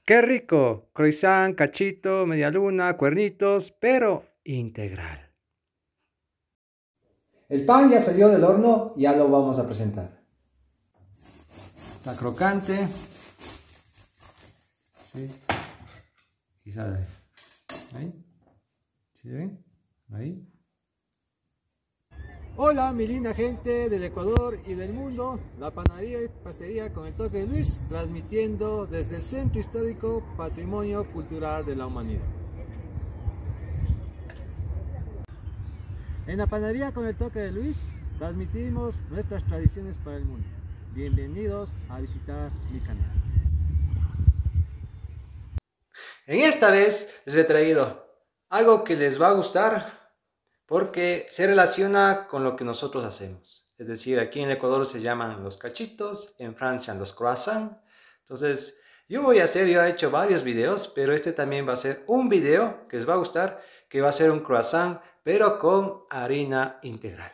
¡Qué rico! Croissant, cachito, media luna, cuernitos, pero integral. El pan ya salió del horno, ya lo vamos a presentar. Está crocante. Sí. Y sale. Ahí. ¿Sí ven? Ahí. Hola mi linda gente del Ecuador y del mundo, la panadería y pastelería con el toque de Luis, transmitiendo desde el Centro Histórico Patrimonio Cultural de la Humanidad. En la panadería con el toque de Luis, transmitimos nuestras tradiciones para el mundo. Bienvenidos a visitar mi canal. En esta vez les he traído algo que les va a gustar porque se relaciona con lo que nosotros hacemos. Es decir, aquí en el Ecuador se llaman los cachitos, en Francia los croissants. Entonces, yo he hecho varios videos, pero este también va a ser un video que les va a gustar, que va a ser un croissant, pero con harina integral.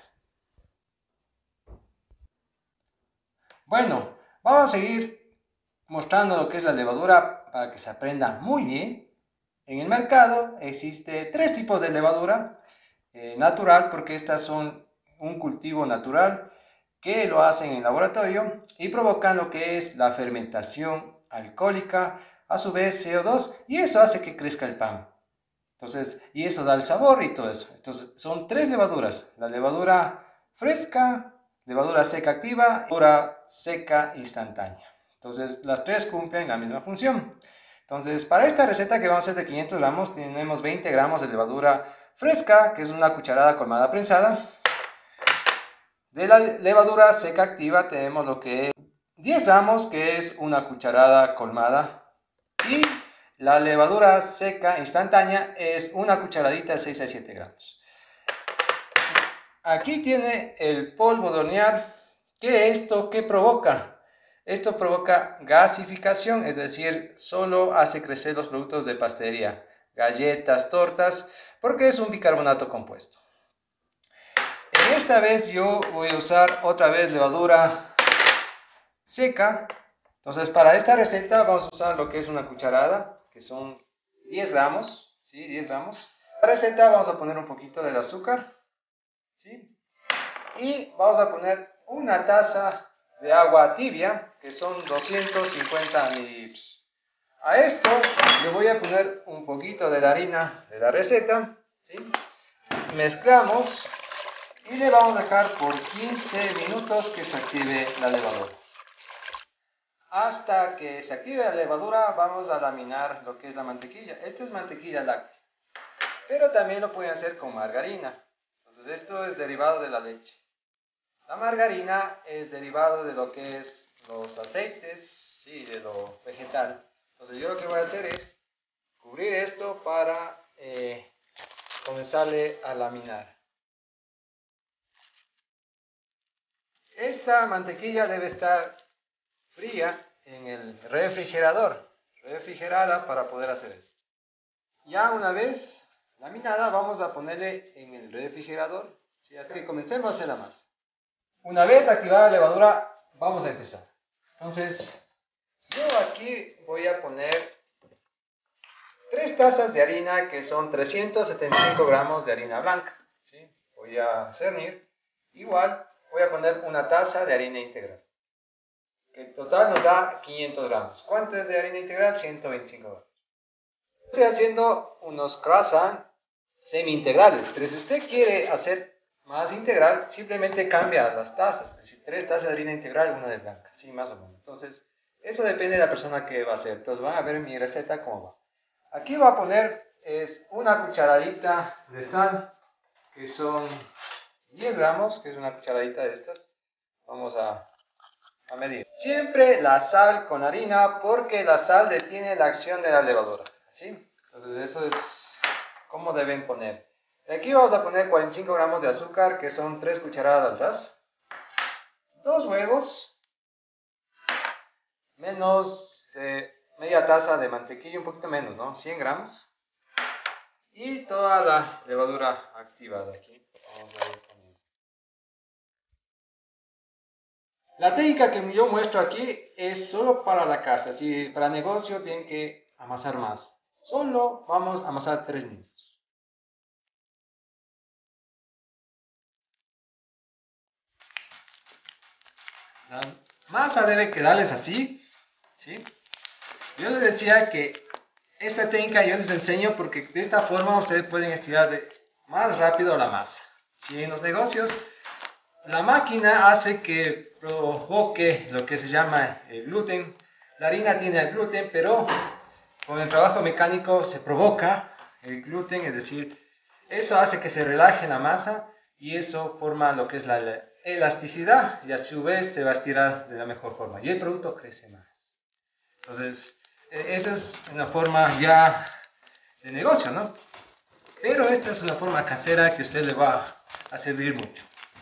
Bueno, vamos a seguir mostrando lo que es la levadura para que se aprenda muy bien. En el mercado existe tres tipos de levadura. Natural, porque estas son un cultivo natural que lo hacen en laboratorio y provocan lo que es la fermentación alcohólica, a su vez CO2, y eso hace que crezca el pan. Entonces, y eso da el sabor y todo eso. Entonces, son tres levaduras: la levadura fresca, levadura seca activa, levadura seca instantánea. Entonces, las tres cumplen la misma función. Entonces, para esta receta que vamos a hacer de 500 gramos, tenemos 20 gramos de levadura fresca, que es una cucharada colmada prensada. De la levadura seca activa tenemos lo que es 10 gramos, que es una cucharada colmada. Y la levadura seca instantánea es una cucharadita de 6 a 7 gramos. Aquí tiene el polvo de hornear. ¿Qué provoca? Esto provoca gasificación, es decir, solo hace crecer los productos de pastelería, galletas, tortas, porque es un bicarbonato compuesto. Esta vez yo voy a usar otra vez levadura seca. Entonces, para esta receta vamos a usar lo que es una cucharada, que son 10 gramos, ¿sí? 10 gramos. Para la receta vamos a poner un poquito del azúcar, ¿sí? Y vamos a poner una taza de agua tibia, que son 250 mililitros. A esto le voy a poner un poquito de la harina de la receta, ¿sí? Mezclamos y le vamos a dejar por 15 minutos que se active la levadura. Hasta que se active la levadura vamos a laminar lo que es la mantequilla. Esta es mantequilla láctea, pero también lo pueden hacer con margarina. Entonces esto es derivado de la leche. La margarina es derivado de lo que es los aceites, sí, de lo vegetal. Entonces yo lo que voy a hacer es cubrir esto para comenzarle a laminar. Esta mantequilla debe estar fría en el refrigerador, refrigerada para poder hacer esto. Ya una vez laminada vamos a ponerle en el refrigerador, ¿sí? Hasta que comencemos a hacer la masa. Una vez activada la levadura vamos a empezar. Entonces yo aquí voy a poner 3 tazas de harina, que son 375 gramos de harina blanca, ¿sí? Voy a cernir. Igual voy a poner una taza de harina integral, que en total nos da 500 gramos. ¿Cuánto es de harina integral? 125 gramos. Estoy haciendo unos croissants semi-integrales, pero si usted quiere hacer más integral, simplemente cambia las tazas. Es decir, 3 tazas de harina integral, una de blanca, sí, más o menos. Entonces, eso depende de la persona que va a hacer. Entonces, van a ver en mi receta cómo va. Aquí va a poner una cucharadita de sal, que son 10 gramos, que es una cucharadita de estas. Vamos a medir. Siempre la sal con harina, porque la sal detiene la acción de la levadura, ¿sí? Entonces eso es como deben poner. Aquí vamos a poner 45 gramos de azúcar, que son 3 cucharadas altas. 2 huevos, menos media taza de mantequilla, un poquito menos, ¿no? 100 gramos. Y toda la levadura activada aquí. Vamos a ir poniendo. La técnica que yo muestro aquí es solo para la casa. Si para negocio tienen que amasar más. Solo vamos a amasar 3 minutos. La masa debe quedarles así, ¿sí? Yo les decía que esta técnica yo les enseño porque de esta forma ustedes pueden estirar más rápido la masa. Si en los negocios la máquina hace que provoque lo que se llama el gluten, la harina tiene el gluten, pero con el trabajo mecánico se provoca el gluten, es decir, eso hace que se relaje la masa y eso forma lo que es la elasticidad y a su vez se va a estirar de la mejor forma y el producto crece más. Entonces, esa es una forma ya de negocio, ¿no? Pero esta es una forma casera que a usted le va a servir mucho.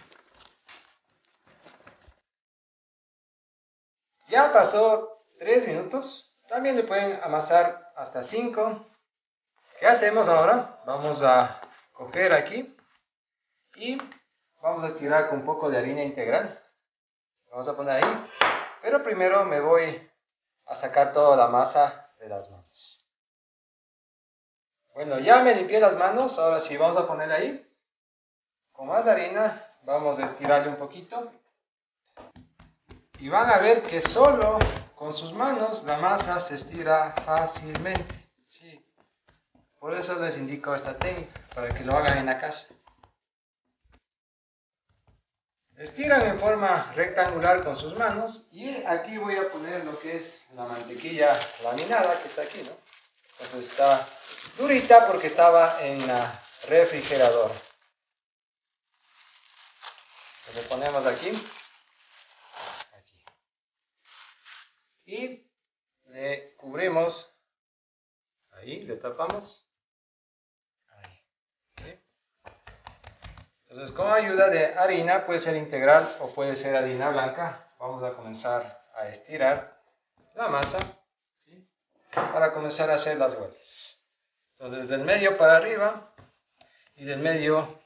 Ya pasó 3 minutos, también le pueden amasar hasta 5. ¿Qué hacemos ahora? Vamos a coger aquí y vamos a estirar con un poco de harina integral. Vamos a poner ahí, pero primero me voy a sacar toda la masa de las manos. Bueno, ya me limpié las manos, ahora sí vamos a ponerle ahí. Con más harina vamos a estirarle un poquito. Y van a ver que solo con sus manos la masa se estira fácilmente. Sí. Por eso les indico esta técnica, para que lo hagan en la casa. Estiran en forma rectangular con sus manos y aquí voy a poner lo que es la mantequilla laminada que está aquí, ¿no? Entonces está durita porque estaba en la refrigeradora. Entonces ponemos aquí. Y le cubrimos, ahí, le tapamos, ahí, ¿sí? Entonces con ayuda de harina, puede ser integral o puede ser harina blanca, vamos a comenzar a estirar la masa, ¿sí? Para comenzar a hacer las vueltas. Entonces del medio para arriba y del medio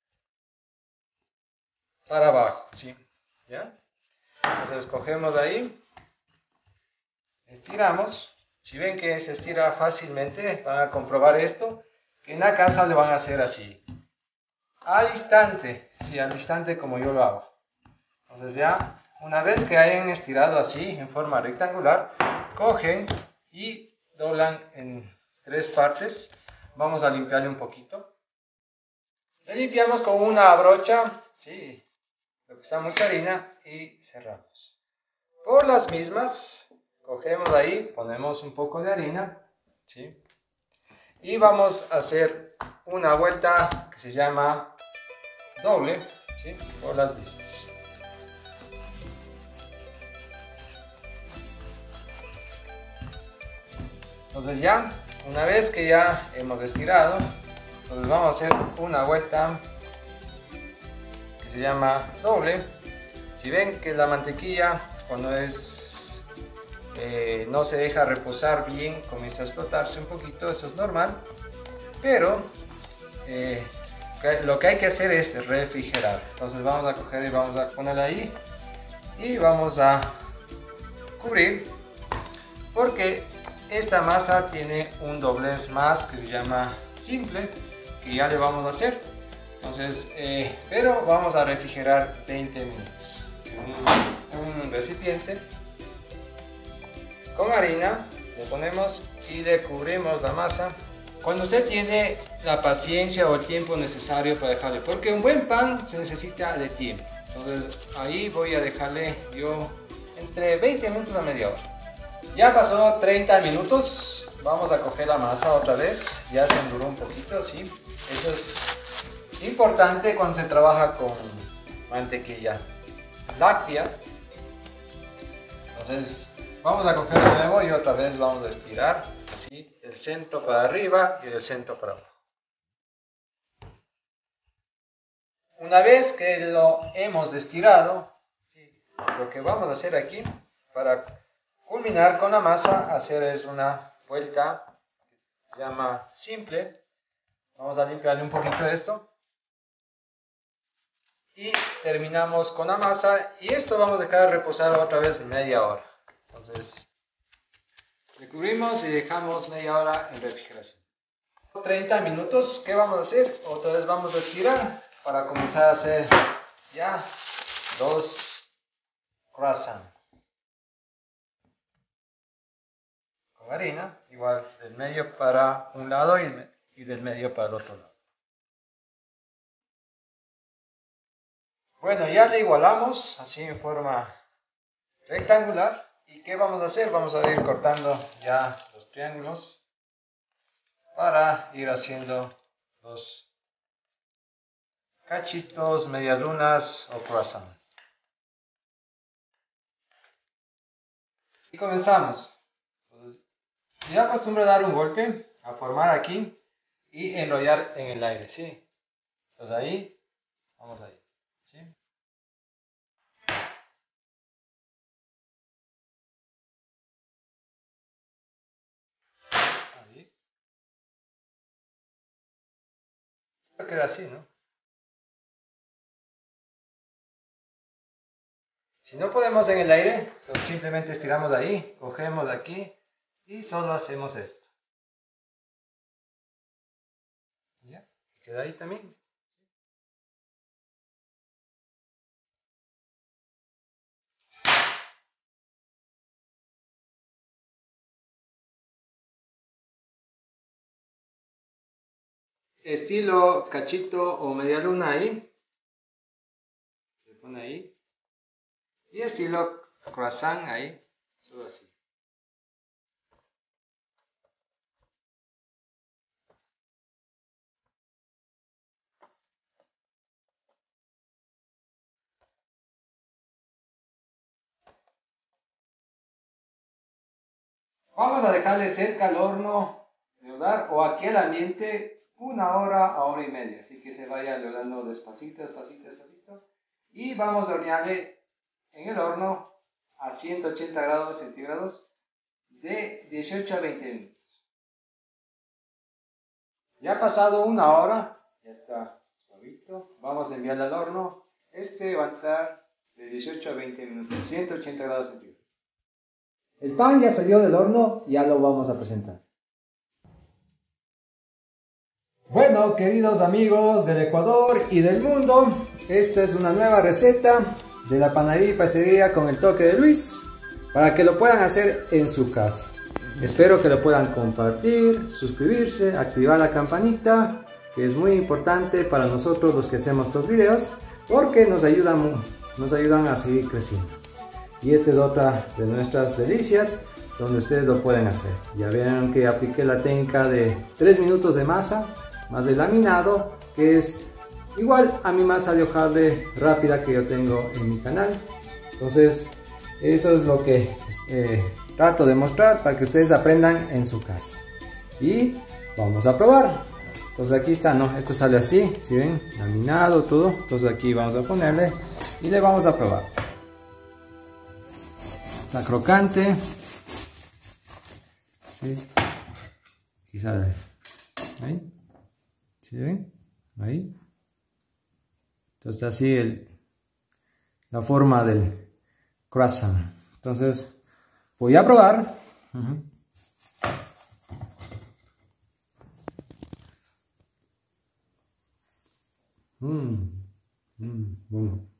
para abajo, ¿sí? ¿Ya? Entonces cogemos ahí. Estiramos. Si ven que se estira fácilmente, van a comprobar esto, que en la casa le van a hacer así. Al instante, sí, al instante como yo lo hago. Entonces ya, una vez que hayan estirado así, en forma rectangular, cogen y doblan en 3 partes. Vamos a limpiarle un poquito. Le limpiamos con una brocha, sí, lo que está mucha harina, y cerramos. Por las mismas, cogemos ahí, ponemos un poco de harina, ¿sí? Y vamos a hacer una vuelta que se llama doble, ¿sí? Por las mismas. Entonces ya, una vez que ya hemos estirado, entonces vamos a hacer una vuelta que se llama doble. Si ven que la mantequilla cuando no se deja reposar bien, comienza a explotarse un poquito, eso es normal, pero lo que hay que hacer es refrigerar. Entonces vamos a coger y vamos a ponerla ahí y vamos a cubrir, porque esta masa tiene un doblez más que se llama simple, que ya le vamos a hacer. Entonces, pero vamos a refrigerar 20 minutos en un recipiente con harina. Le ponemos y le cubrimos la masa. Cuando usted tiene la paciencia o el tiempo necesario para dejarle, porque un buen pan se necesita de tiempo. Entonces ahí voy a dejarle yo entre 20 minutos a media hora. Ya pasó 30 minutos. Vamos a coger la masa otra vez. Ya se enduró un poquito, ¿sí? Eso es importante cuando se trabaja con mantequilla láctea. Entonces vamos a coger de nuevo y otra vez vamos a estirar así, el centro para arriba y el centro para abajo. Una vez que lo hemos estirado, ¿sí? Lo que vamos a hacer aquí para culminar con la masa, hacer es una vuelta que se llama simple. Vamos a limpiarle un poquito esto y terminamos con la masa, y esto vamos a dejar reposar otra vez media hora. Entonces, le cubrimos y dejamos media hora en refrigeración. 30 minutos, ¿qué vamos a hacer? Otra vez vamos a estirar para comenzar a hacer ya los croissants. Con harina, igual del medio para un lado y del medio para el otro lado. Bueno, ya le igualamos así en forma rectangular. ¿Y qué vamos a hacer? Vamos a ir cortando ya los triángulos para ir haciendo los cachitos, medialunas o croissant. Y comenzamos. Yo acostumbro dar un golpe, a formar aquí y enrollar en el aire, ¿sí? Entonces ahí, vamos ahí, ¿sí? Ahí. Esto queda así, ¿no? Si no podemos en el aire, entonces simplemente estiramos ahí, cogemos aquí y solo hacemos esto. ¿Ya? Queda ahí también. Estilo cachito o media luna ahí. Se pone ahí. Y estilo croissant ahí. Solo así. Vamos a dejarle cerca al horno leudar o aquí al ambiente 1 hora a hora y media. Así que se vaya leudando despacito, despacito, despacito. Y vamos a hornearle en el horno a 180 grados centígrados de 18 a 20 minutos. Ya ha pasado 1 hora, ya está suavito. Vamos a enviarle al horno. Este va a estar de 18 a 20 minutos, 180 grados centígrados. El pan ya salió del horno, ya lo vamos a presentar. Bueno, queridos amigos del Ecuador y del mundo, esta es una nueva receta de la panadería y pastelería con el toque de Luis, para que lo puedan hacer en su casa. Espero que lo puedan compartir, suscribirse, activar la campanita, que es muy importante para nosotros los que hacemos estos videos, porque nos ayudan a seguir creciendo. Y esta es otra de nuestras delicias donde ustedes lo pueden hacer. Ya vieron que apliqué la técnica de 3 minutos de masa más de laminado, que es igual a mi masa de hojaldre rápida que yo tengo en mi canal. Entonces eso es lo que trato de mostrar para que ustedes aprendan en su casa. Y vamos a probar. Entonces aquí está, ¿no? Esto sale así, ¿sí ven? Laminado todo. Entonces aquí vamos a ponerle y le vamos a probar. Está crocante, ¿sí? Aquí sale, ahí, ¿sí ven? Ahí. Entonces está así la forma del croissant. Entonces voy a probar. Bueno.